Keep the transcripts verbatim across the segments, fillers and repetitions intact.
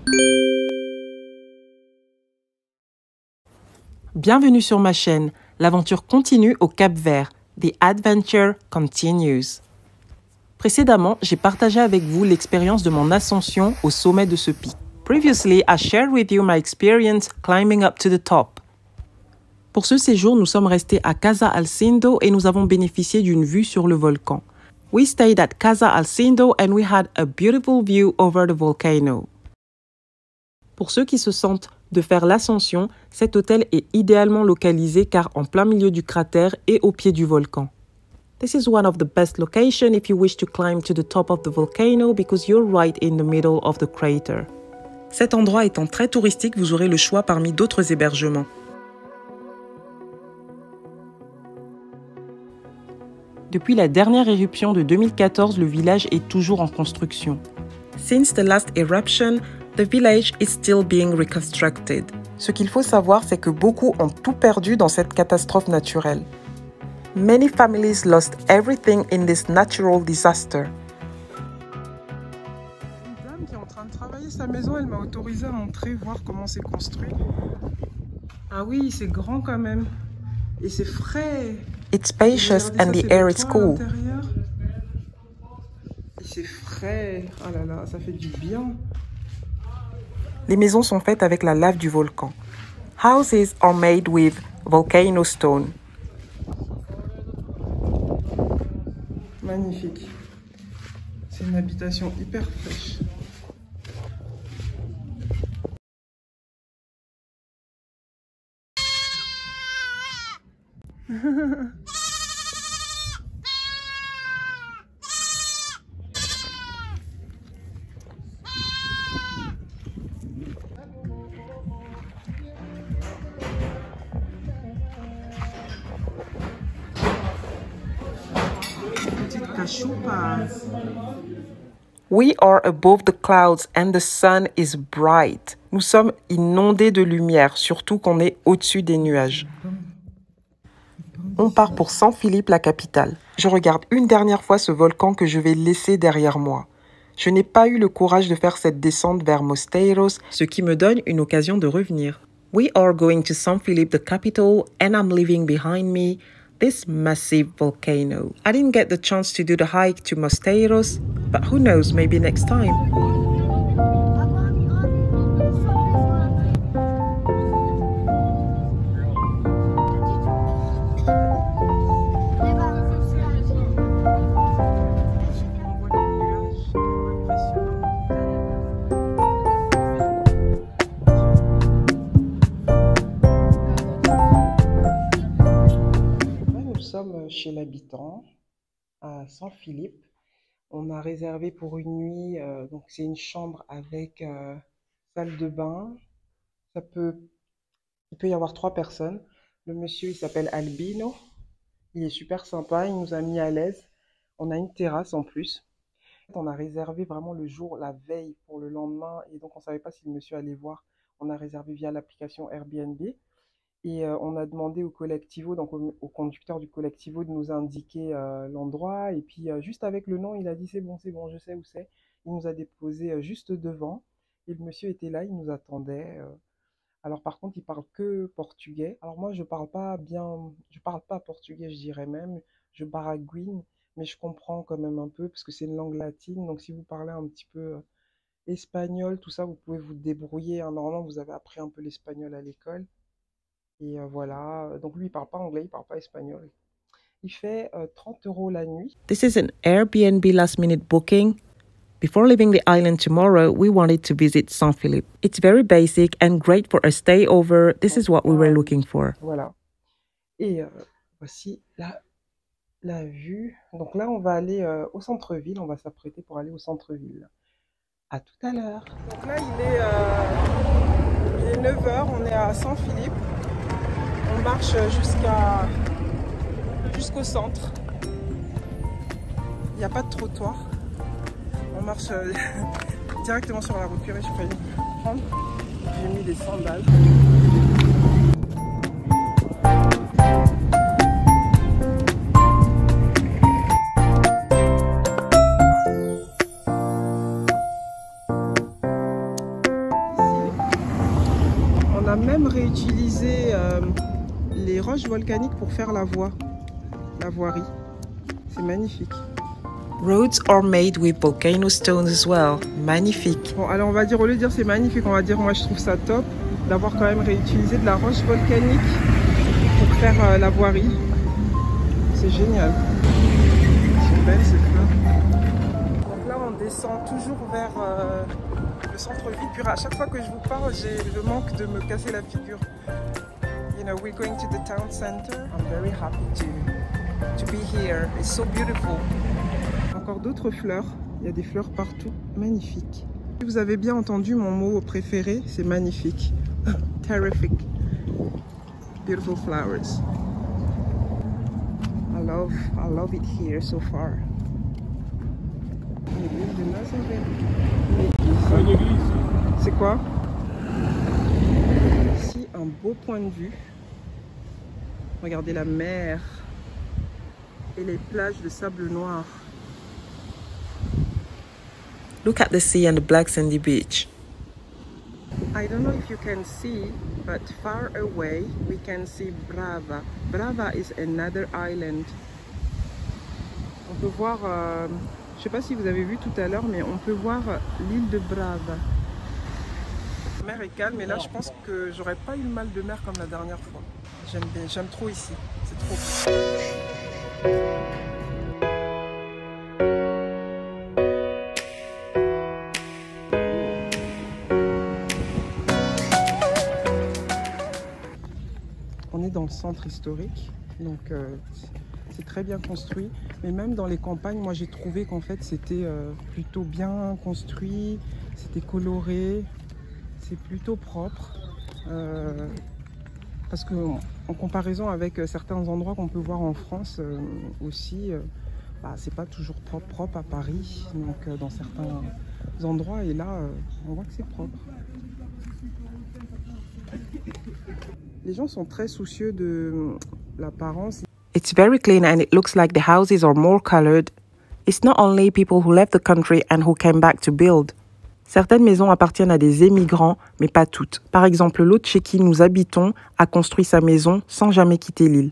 Bienvenue sur ma chaîne. L'aventure continue au Cap-Vert. The adventure continues. Précédemment, j'ai partagé avec vous l'expérience de mon ascension au sommet de ce pic. Previously, I shared with you my experience climbing up to the top. Pour ce séjour, nous sommes restés à Casa Alcindo et nous avons bénéficié d'une vue sur le volcan. We stayed at Casa Alcindo and we had a beautiful view over the volcano. Pour ceux qui se sentent de faire l'ascension, cet hôtel est idéalement localisé car en plein milieu du cratère et au pied du volcan. This is one of the best locations if you wish to climb to the top of the volcano because you're right in the middle of the crater. Cet endroit étant très touristique, vous aurez le choix parmi d'autres hébergements. Depuis la dernière éruption de deux mille quatorze, le village est toujours en construction. Since the last eruption, the village is still being reconstructed. Ce qu'il faut savoir, c'est que beaucoup ont tout perdu dans cette catastrophe naturelle. Many families lost everything in this natural disaster. Une dame qui est en train de travailler sa maison, elle m'a autorisé à montrer, voir comment c'est construit. Ah oui, c'est grand quand même. Et c'est frais. It's spacious and the air is cool. Et c'est frais. Ah là là, ça fait du bien. Les maisons sont faites avec la lave du volcan. Houses are made with volcano stone. Magnifique. C'est une habitation hyper fraîche. Petite cachupa. We are above the clouds and the sun is bright. Nous sommes inondés de lumière, surtout qu'on est au-dessus des nuages. On part pour San Felipe, la capitale. Je regarde une dernière fois ce volcan que je vais laisser derrière moi. Je n'ai pas eu le courage de faire cette descente vers Mosteiros, ce qui me donne une occasion de revenir. We are going to San Felipe, the capital, and I'm leaving behind me this massive volcano. I didn't get the chance to do the hike to Mosteiros, but who knows, maybe next time. Chez l'habitant à San Felipe. On a réservé pour une nuit, euh, donc c'est une chambre avec euh, salle de bain. Ça peut, il peut y avoir trois personnes. Le monsieur, il s'appelle Albino. Il est super sympa, il nous a mis à l'aise. On a une terrasse en plus. On a réservé vraiment le jour, la veille pour le lendemain, et donc on ne savait pas si le monsieur allait voir. On a réservé via l'application Airbnb. Et euh, on a demandé au collectivo, donc au, au conducteur du collectivo, de nous indiquer euh, l'endroit. Et puis euh, juste avec le nom, il a dit c'est bon, c'est bon, je sais où c'est. Il nous a déposé euh, juste devant. Et le monsieur était là, il nous attendait. Euh. Alors par contre, il parle que portugais. Alors moi, je parle pas bien, je parle pas portugais, je dirais même. Je baragouine, mais je comprends quand même un peu parce que c'est une langue latine. Donc si vous parlez un petit peu euh, espagnol, tout ça, vous pouvez vous débrouiller. Hein. Normalement, vous avez appris un peu l'espagnol à l'école. Et euh, voilà, donc lui il parle pas anglais, il parle pas espagnol. Il fait euh, trente euros la nuit. This is an Airbnb last minute booking. Before leaving the island tomorrow, we wanted to visit San Felipe. It's very basic and great for a stay over. This is what we were looking for. Voilà. Et euh, voici la, la vue. Donc là on va aller euh, au centre-ville, on va s'apprêter pour aller au centre-ville. À tout à l'heure. Donc là il est, euh, il est neuf heures, on est à San Felipe. On marche jusqu'à jusqu'au centre. Il n'y a pas de trottoir. On marche euh, directement sur la route. Purée, j'ai failli prendre. J'ai mis des sandales. réutilisé euh, les roches volcaniques pour faire la voie, la voirie. C'est magnifique. Roads are made with volcano stones as well. Magnifique. Bon, alors on va dire, au lieu de dire c'est magnifique, on va dire moi je trouve ça top d'avoir quand même réutilisé de la roche volcanique pour faire euh, la voirie. C'est génial. Ils sont belles ces fleurs. Donc là on descend toujours vers euh, le centre-ville. Puis à chaque fois que je vous parle, j'ai le manque de me casser la figure. You know, we're going to the town center. I'm very happy to, to be here. It's so beautiful. Encore d'autres fleurs. Il y a des fleurs partout. Magnifique. Si vous avez bien entendu mon mot préféré, c'est magnifique. Terrific. Beautiful flowers. I love, I love it here so far. L'église de Nazareth. Une église. C'est quoi? Ici, un beau point de vue. Regardez la mer et les plages de sable noir. Look at the sea and the black sandy beach. I don't know if you can see, but far away we can see Brava. Brava is another island. On peut voir, euh, je sais pas si vous avez vu tout à l'heure, mais on peut voir l'île de Brava. La mer est calme, et là je pense que j'aurais pas eu le mal de mer comme la dernière fois. J'aime bien, j'aime trop ici, c'est trop beau. On est dans le centre historique, donc euh, c'est très bien construit. Mais même dans les campagnes, moi j'ai trouvé qu'en fait c'était euh, plutôt bien construit, c'était coloré, c'est plutôt propre. Euh, parce que en comparaison avec certains endroits qu'on peut voir en France euh, aussi, euh, bah, c'est pas toujours propre, propre à Paris, donc euh, dans certains endroits, et là euh, on voit que c'est propre. Les gens sont très soucieux de l'apparence. It's very clean and it looks like the houses are more colored. It's not only people who left the country and who came back to build. Certaines maisons appartiennent à des émigrants, mais pas toutes. Par exemple, l'hôte chez qui nous habitons a construit sa maison sans jamais quitter l'île.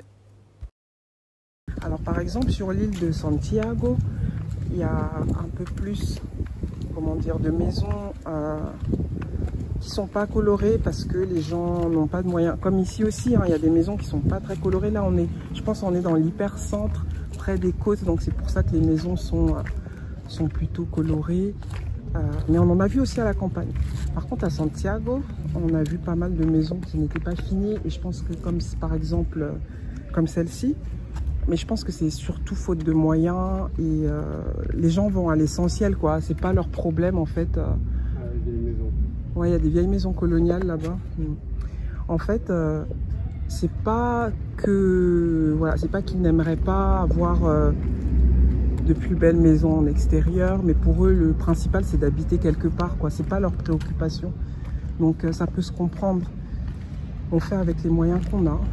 Alors par exemple, sur l'île de Santiago, il y a un peu plus, comment dire, de maisons euh, qui sont pas colorées parce que les gens n'ont pas de moyens. Comme ici aussi, hein, il y a des maisons qui sont pas très colorées. Là, on est, je pense, on est dans l'hypercentre, près des côtes, donc c'est pour ça que les maisons sont, euh, sont plutôt colorées. Euh, mais on en a vu aussi à la campagne. Par contre, à Santiago, on a vu pas mal de maisons qui n'étaient pas finies. Et je pense que comme par exemple, euh, comme celle-ci, mais je pense que c'est surtout faute de moyens. Et euh, les gens vont à l'essentiel, quoi. C'est pas leur problème, en fait. Euh, ah, des maisons. Ouais, il y a des vieilles maisons coloniales là-bas. En fait, euh, c'est pas que, voilà, c'est pas qu'ils n'aimeraient pas avoir euh, de plus belles maisons en extérieur, mais pour eux, le principal, c'est d'habiter quelque part, quoi. C'est pas leur préoccupation. Donc, euh, ça peut se comprendre. On fait avec les moyens qu'on a.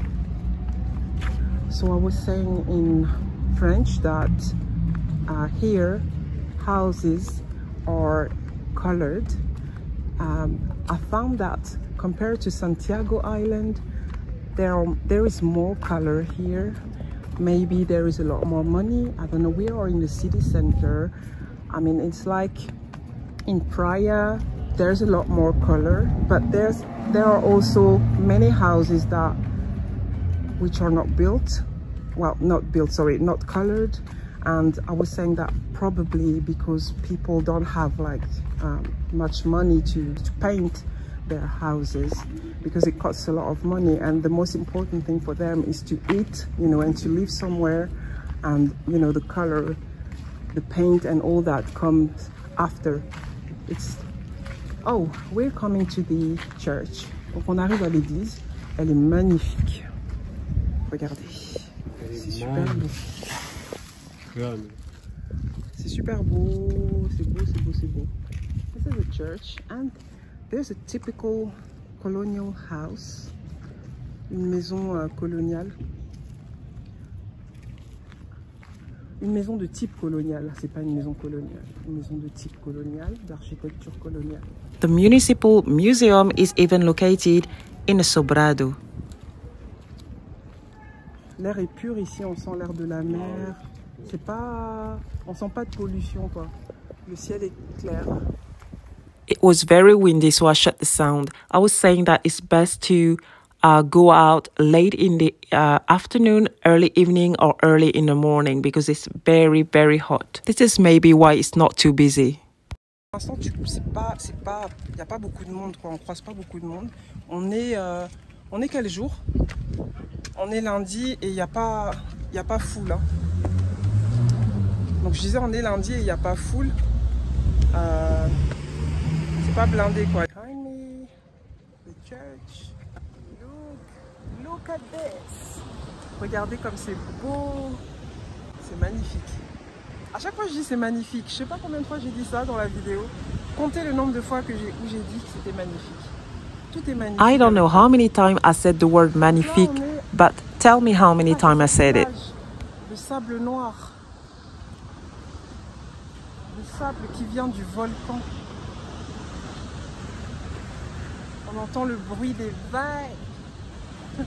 So I was saying in French that uh, here, houses are colored. Um, I found that compared to Santiago Island, there, are, there is more color here. Maybe there is a lot more money. I don't know. We are in the city center. I mean, it's like in Praia, there's a lot more color, but there's there are also many houses that which are not built. Well, not built, sorry, not colored. And I was saying that probably because people don't have like um, much money to, to paint their houses, because it costs a lot of money, and the most important thing for them is to eat, you know, and to live somewhere, and you know, the color, the paint and all that comes after. It's oh, we're coming to the church. Donc on arrive à l'église, elle est magnifique. Regardez, c'est super beau. C'est super beau, c'est beau, c'est beau, c'est beau. This is a church, and there's a typical colonial house, une maison euh, coloniale. Une maison de type colonial, c'est pas une maison coloniale, une maison de type colonial, d'architecture coloniale. The Municipal Museum is even located in a sobrado. L'air est pur ici, on sent l'air de la mer. C'est pas, on sent pas de pollution quoi. Le ciel est clair. It was very windy, so I shut the sound. I was saying that it's best to uh, go out late in the uh, afternoon, early evening, or early in the morning because it's very, very hot. This is maybe why it's not too busy. Pour l'instant, c'est pas, c'est pas, il n'y a pas beaucoup de monde, quoi. On croise pas beaucoup de monde. On est, euh, on est quel jour? On est lundi et il n'y a pas, il y a pas foule. Hein. Donc je disais, on est lundi et il n'y a pas foule. Euh, c'est pas blindé, quoi. Tiny, the church. Look, look at this. Regardez comme c'est beau. C'est magnifique. À chaque fois je dis c'est magnifique. Je sais pas combien de fois j'ai dit ça dans la vidéo. Comptez le nombre de fois que j'ai, où j'ai dit que c'était magnifique. Tout est magnifique. I don't know how many times I said the word magnifique, but tell me how many times I said it. Le sable noir. Le sable qui vient du volcan. On entend le bruit des vagues.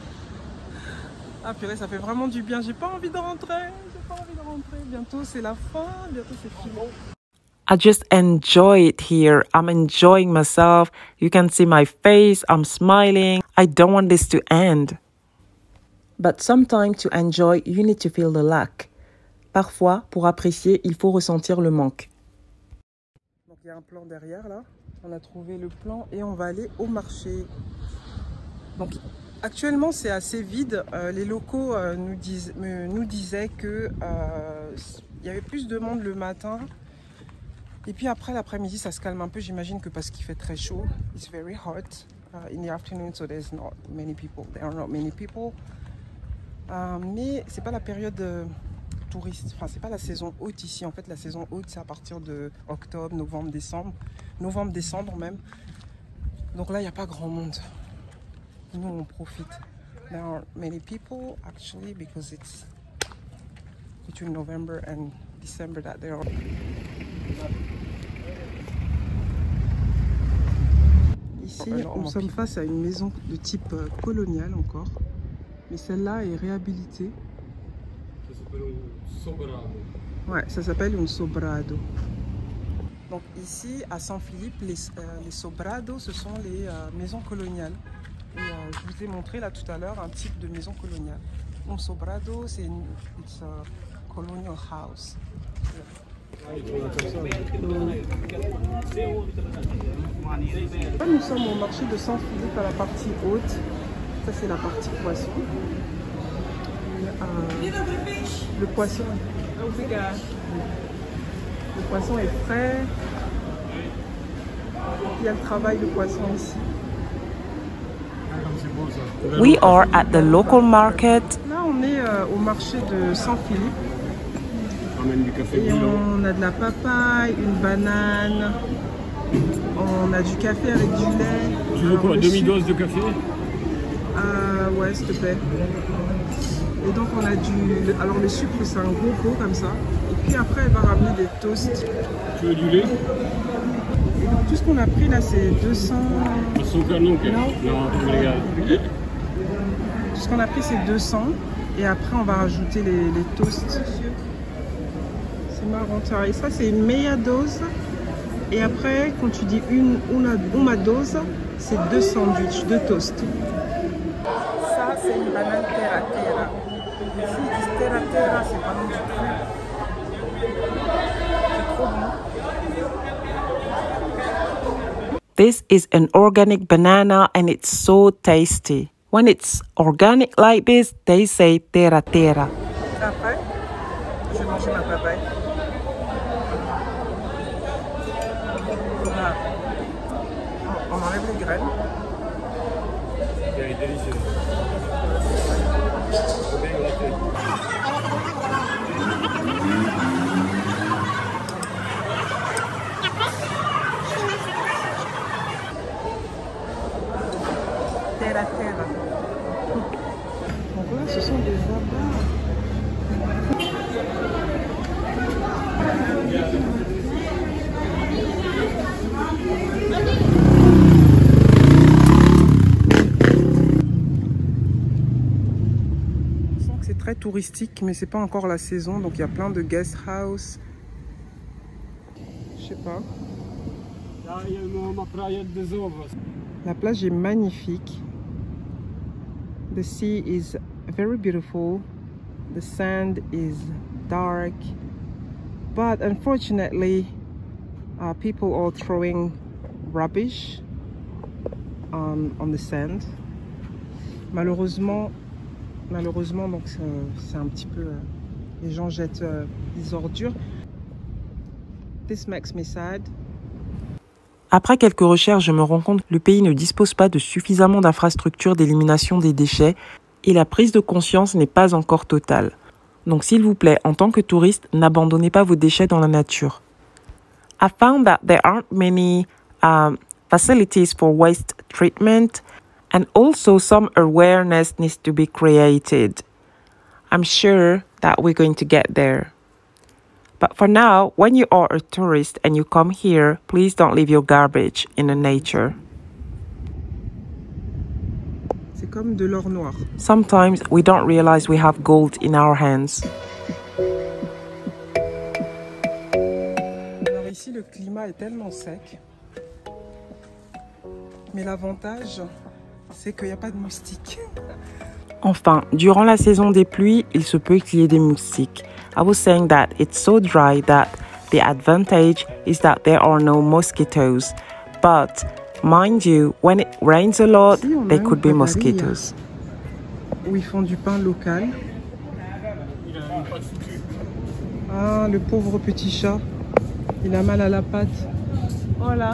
Ah purée, ça fait vraiment du bien. J'ai pas envie de rentrer. J'ai pas envie de rentrer. Bientôt c'est la fin. Bientôt c'est fini. I just enjoy it here. I'm enjoying myself. You can see my face. I'm smiling. I don't want this to end. But sometimes to enjoy, you need to feel the lack. Parfois, pour apprécier, il faut ressentir le manque. Donc il y a un plan derrière là. On a trouvé le plan et on va aller au marché. Donc actuellement c'est assez vide. Euh, les locaux euh, nous, disent, euh, nous disaient que euh, il y avait plus de monde le matin. Et puis après l'après-midi ça se calme un peu, j'imagine que parce qu'il fait très chaud. It's very hot uh, in the afternoon, so there's not many people. There are not many people. Uh, mais c'est pas la période euh, touriste, enfin c'est pas la saison haute ici. En fait la saison haute c'est à partir de octobre, novembre, décembre. Novembre, décembre même. Donc là il n'y a pas grand monde. Nous on profite. There are many people actually because it's between November and December that there are. Ici, nous sommes face à une maison de type colonial encore, mais celle-là est réhabilitée. Ça s'appelle un sobrado. Ouais, ça s'appelle un sobrado. Donc ici, à Saint-Philippe, les, euh, les sobrados, ce sont les euh, maisons coloniales. Et euh, je vous ai montré là tout à l'heure un type de maison coloniale. Un sobrado, c'est une it's a colonial house. Là, nous sommes au marché de Saint-Philippe à la partie haute. Ça, c'est la partie poisson. Euh, le poisson, le poisson est frais. Il y a le travail de poisson ici. We are at the local market. Là, on est euh, au marché de Saint-Philippe. Du café et on a de la papaye, une banane, on a du café avec du lait. Tu veux quoi, demi-dose de café? Ah ouais, s'il te plaît. Et donc on a du... Alors le sucre c'est un gros pot comme ça. Et puis après elle va ramener des toasts. Tu veux du lait? Et donc tout ce qu'on a pris là c'est deux cents... Azúcar non? Non, regarde. Tout ce qu'on a pris c'est deux cents. Et après on va rajouter les, les toasts. C'est marrant. Et ça c'est une meilleure dose. Et après quand tu dis une, une, une dose, c'est deux sandwichs, deux toasts. Ça c'est une banane terra terra. Ici ils disent terra terra, c'est vraiment du cru. C'est trop bon. This is an organic banana and it's so tasty. When it's organic like this, they say terra terra. Après, je vais manger ma papaye. Voilà. On enlève les graines. Elle est délicieuse. Terra terra. Donc là, ce sont des abats. très touristique, mais c'est pas encore la saison, donc il y a plein de guest house. Je sais pas. La plage est magnifique. The sea is very beautiful. The sand is dark, but unfortunately, uh, people are throwing rubbish on, on the sand. Malheureusement, malheureusement, donc c'est un petit peu, euh, les gens jettent euh, des ordures. This makes me sad. Après quelques recherches, je me rends compte que le pays ne dispose pas de suffisamment d'infrastructures d'élimination des déchets et la prise de conscience n'est pas encore totale. Donc s'il vous plaît, en tant que touriste, n'abandonnez pas vos déchets dans la nature. I found that there aren't many um, facilities for waste treatment, and also some awareness needs to be created. I'm sure that we're going to get there. But for now, when you are a tourist and you come here, please don't leave your garbage in the nature. C'est comme de l'or noir. Sometimes we don't realize we have gold in our hands. Alors ici, le climat est tellement sec. Mais l'avantage, c'est qu'il n'y a pas de moustiques. Enfin, durant la saison des pluies, il se peut qu'il y ait des moustiques. I was saying that it's so dry that the advantage is that there are no mosquitoes. But mind you, when it rains a lot, Si, on a there une could be pâtisserie, mosquitoes. Où ils font du pain local. Ah, le pauvre petit chat. Il a mal à la patte. Voilà.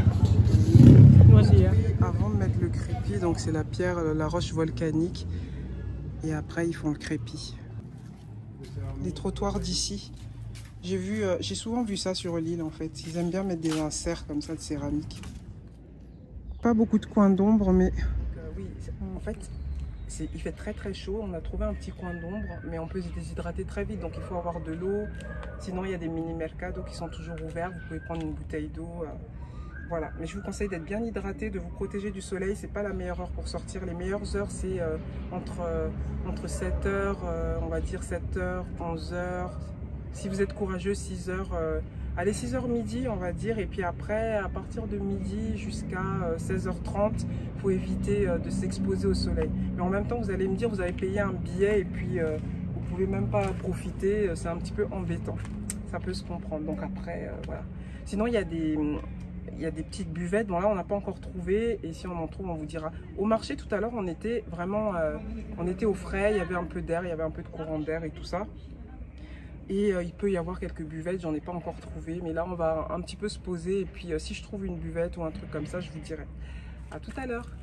Avant de mettre le crépi, donc c'est la pierre, la roche volcanique. Et après, ils font le crépi. Les trottoirs d'ici. J'ai vu, euh, j'ai souvent vu ça sur l'île en fait. Ils aiment bien mettre des inserts comme ça de céramique. Pas beaucoup de coins d'ombre, mais... Euh, oui, en fait, il fait très très chaud. On a trouvé un petit coin d'ombre, mais on peut se déshydrater très vite. Donc il faut avoir de l'eau. Sinon, il y a des mini-mercados qui sont toujours ouverts. Vous pouvez prendre une bouteille d'eau. Euh, voilà. Mais je vous conseille d'être bien hydraté, de vous protéger du soleil. C'est pas la meilleure heure pour sortir. Les meilleures heures, c'est euh, entre, euh, entre sept heures, euh, on va dire sept heures, onze heures. Si vous êtes courageux, six heures. Euh, allez, six heures midi, on va dire. Et puis après, à partir de midi jusqu'à euh, seize heures trente, il faut éviter euh, de s'exposer au soleil. Mais en même temps, vous allez me dire, vous avez payé un billet et puis euh, vous ne pouvez même pas profiter. C'est un petit peu embêtant. Ça peut se comprendre. Donc après, euh, voilà. Sinon, il y a des... Il y a des petites buvettes, bon là on n'a pas encore trouvé et si on en trouve on vous dira. Au marché tout à l'heure on était vraiment, euh, on était au frais, il y avait un peu d'air, il y avait un peu de courant d'air et tout ça. Et euh, il peut y avoir quelques buvettes, j'en ai pas encore trouvé, mais là on va un petit peu se poser et puis euh, si je trouve une buvette ou un truc comme ça je vous dirai. À tout à l'heure.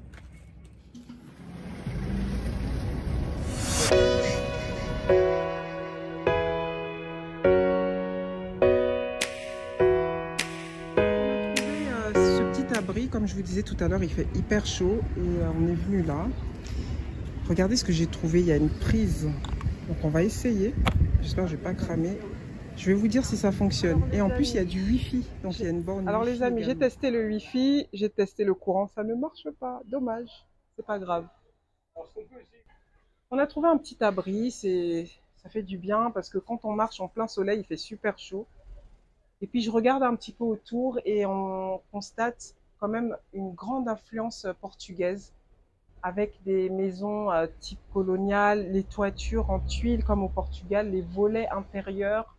Comme je vous disais tout à l'heure, il fait hyper chaud et euh, on est venu là. Regardez ce que j'ai trouvé, il y a une prise. Donc on va essayer. J'espère que je vais pas cramer. Je vais vous dire si ça fonctionne. Et en plus, il y a du Wi-Fi. Donc il y a une borne. Alors les amis, j'ai testé le Wi-Fi, j'ai testé le courant, ça ne marche pas. Dommage, c'est pas grave. On a trouvé un petit abri, c'est ça fait du bien parce que quand on marche en plein soleil, il fait super chaud. Et puis je regarde un petit peu autour et on constate quand même une grande influence portugaise avec des maisons euh, type colonial, les toitures en tuiles comme au Portugal, les volets intérieurs.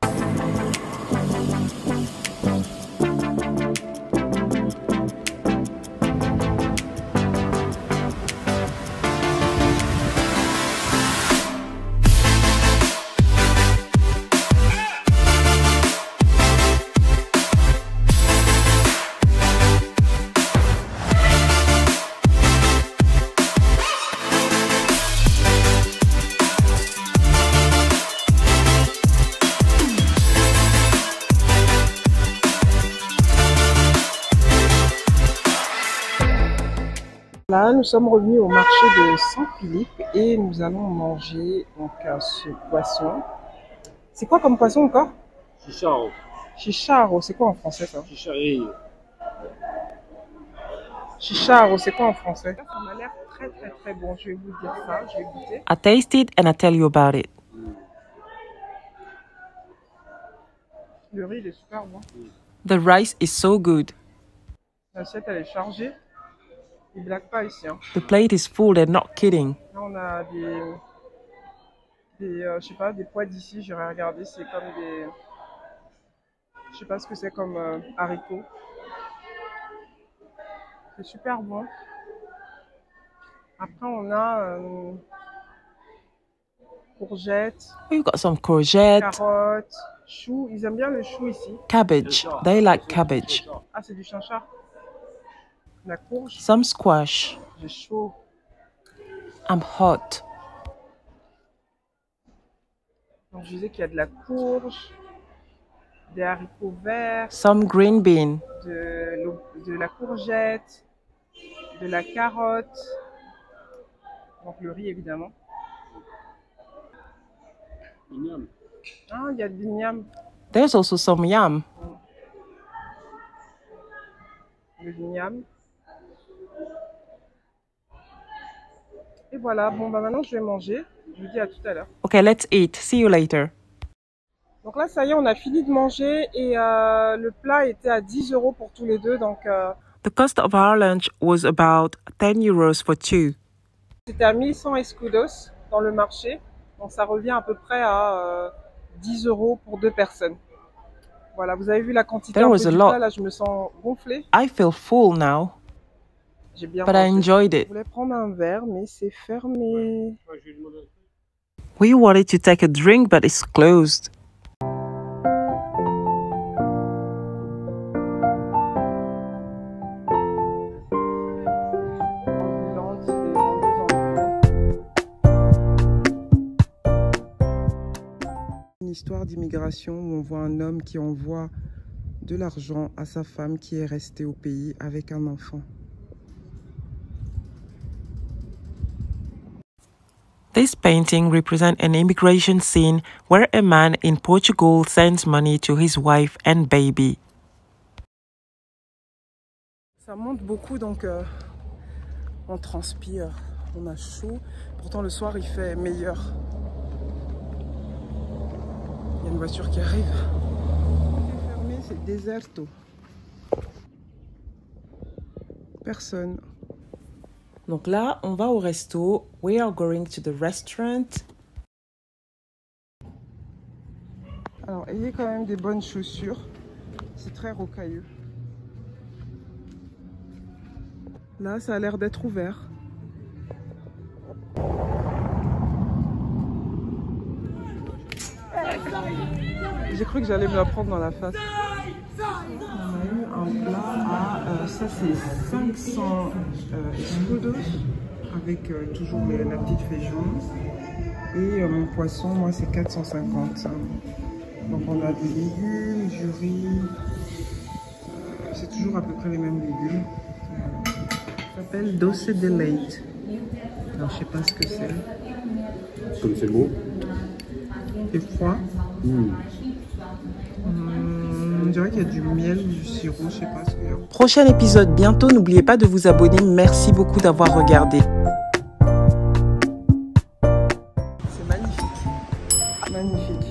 Là, nous sommes revenus au marché de Saint-Philippe et nous allons manger donc, ce poisson. C'est quoi comme poisson encore? Chicharo. Chicharo, c'est quoi en français ça? Chicharillo. Chicharo, c'est quoi en français? Ça m'a l'air très très très bon. Je vais vous dire ça, je vais goûter. I taste it and I tell you about it. Le riz, il est super bon. The rice is so good. L'assiette, elle est chargée. Ils blaguent pas ici. Hein. The plate is full, they're not kidding. Là, on a des, des euh, je sais pas, des pois d'ici. J'aurais regardé, c'est comme des, je sais pas ce que c'est comme euh, haricots. C'est super bon. Après, on a euh, courgettes, We've got some courgette, carottes, choux. Ils aiment bien le chou ici. cabbage. They like cabbage. Ah, c'est du chinchard. La courge. Some squash. J'ai chaud. I'm hot. Donc, je disais qu'il y a de la courge, des haricots verts, Some green bean. de, l'eau- de la courgette, de la carotte. Donc, le riz, évidemment. Mignonne. Ah, il y a de l'igname. There's also some yam. Le l'igname. Et voilà. Bon, bah maintenant, je vais manger. Je vous dis à tout à l'heure. Okay, let's eat. See you later. Donc là, ça y est, on a fini de manger et euh, le plat était à dix euros pour tous les deux. Donc, euh, The cost of our lunch was about ten euros for two. c'était à mille cent escudos dans le marché. Donc, ça revient à peu près à euh, dix euros pour deux personnes. Voilà, vous avez vu la quantité There un was peu a du lot. plat. Là, je me sens gonflée. I feel full now, J'ai bien but I mangé. enjoyed Je it. voulais prendre un verre, mais c'est fermé. Ouais, je vais demander. We wanted to take a drink, but it's closed. Ambulante, c'est des vendeuses ambulantes. Une histoire d'immigration où on voit un homme qui envoie de l'argent à sa femme qui est restée au pays avec un enfant. This painting represents an immigration scene where a man in Portugal sends money to his wife and baby. Ça monte beaucoup, donc euh, on transpire, on a chaud. Pourtant le soir il fait meilleur. Il y a une voiture qui arrive. C'est fermé, c'est déserto. Personne. Donc là, on va au resto. We are going to the restaurant. Alors ayez quand même des bonnes chaussures. C'est très rocailleux. Là, ça a l'air d'être ouvert. J'ai cru que j'allais me la prendre dans la face. On a eu un plat à, euh, ça c'est cinq cents euh, escudos avec euh, toujours les- la petite féjon. Et euh, mon poisson, moi c'est quatre cent cinquante. Donc on a des légumes, du riz. Euh, c'est toujours à peu près les mêmes légumes. Ça s'appelle doce de leite. Alors je sais pas ce que c'est. Comme c'est beau. C'est froid. Mmh. Hum, on dirait qu'il y a du miel ou du sirop, je sais pas ce qu'il y a. Prochain épisode bientôt. N'oubliez pas de vous abonner. Merci beaucoup d'avoir regardé. C'est magnifique. Magnifique.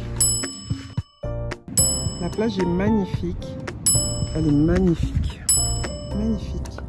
La plage est magnifique. Elle est magnifique. Magnifique.